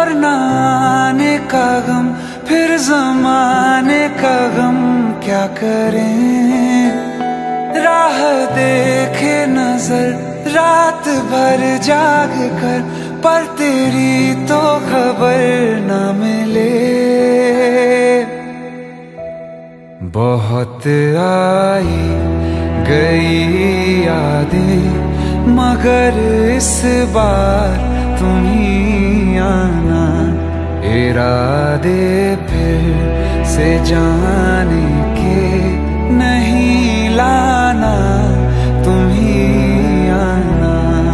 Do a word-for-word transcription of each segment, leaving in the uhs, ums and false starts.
और न आने का गम, फिर जमाने का गम क्या करें। राह देखे नजर रात भर जाग कर, पर तेरी तो खबर न मिले। बहुत आई गई यादें, मगर इस बार तुम ही आना। इरादे फिर से जाने के नहीं लाना, तुम ही आना।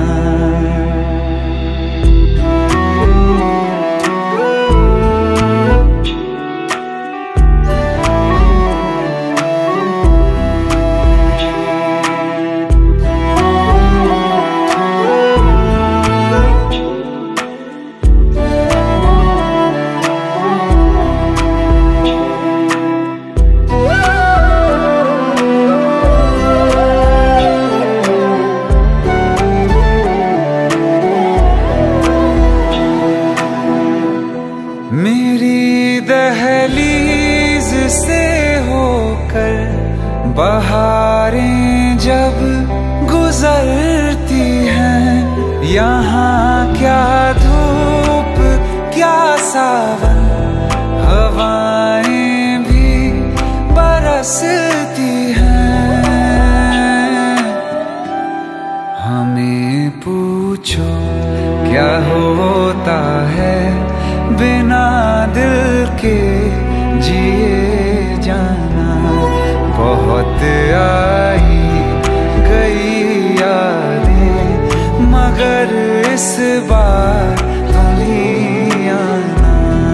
मेरी दहलीज से होकर बहारें जब गुजरती हैं, यहाँ क्या धूप क्या सावन, हवाएं भी बरसती हैं। हमें पूछो क्या होता है बिना दिल के जिए जाना। बहुत आई गई यादें, मगर इस बार तुम ही आना।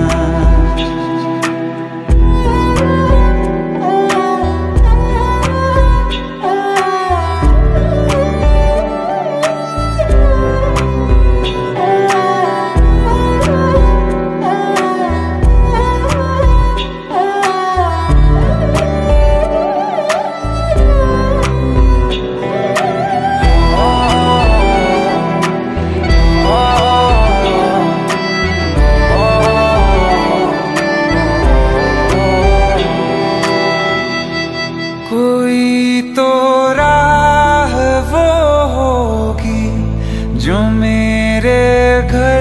कोई तो राह वो होगी जो मेरे घर